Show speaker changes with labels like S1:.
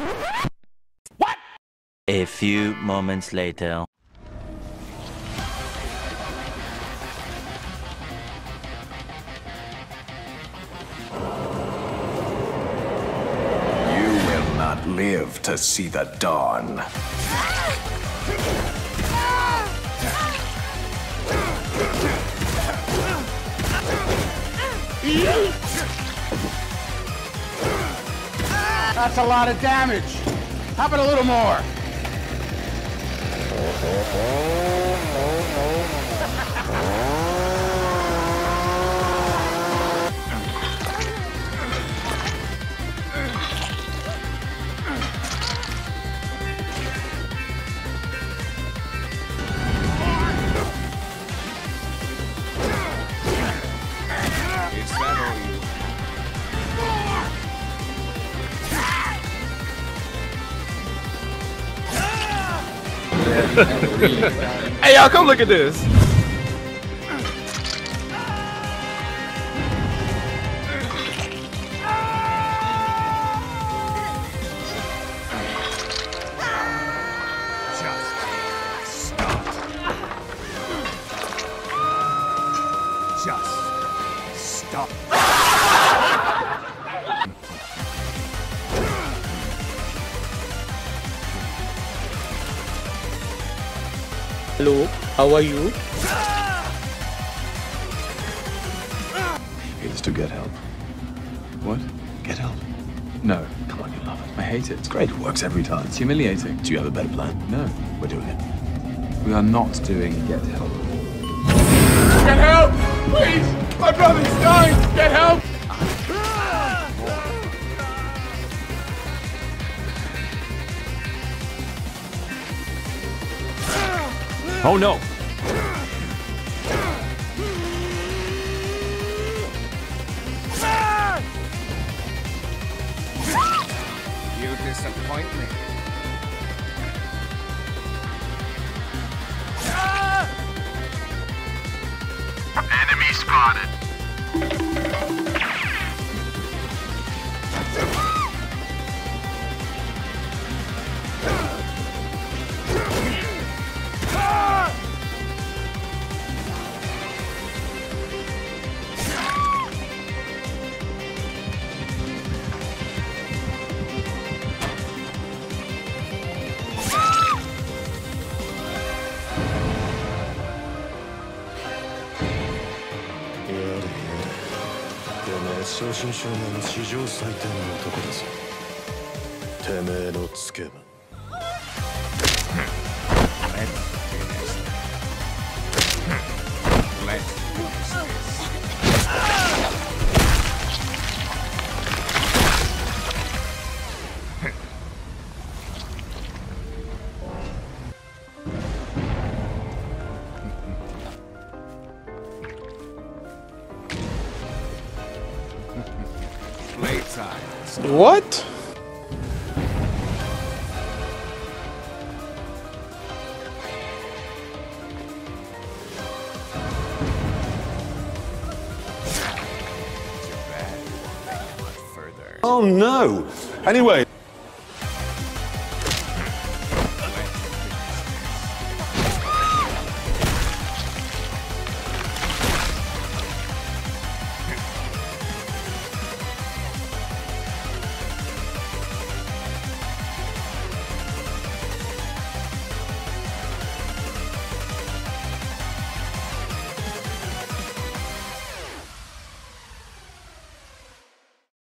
S1: What?
S2: A few moments later.
S1: You will not live to see the dawn.
S3: That's a lot of damage. How about a little more?
S4: Hey y'all, come look at this.
S1: Just stop.
S5: Hello, how are you?
S6: It's to get help. What? Get help? No. Come on, you love it. I hate it. It's great. It works every time. It's humiliating. Do you have a better plan? No. We're doing it. We are not doing get help.
S3: Get help! Please! My brother's dying! Get help!
S4: Oh no.
S1: You disappoint me. Enemy spotted.
S4: What?
S7: Oh no! Anyway,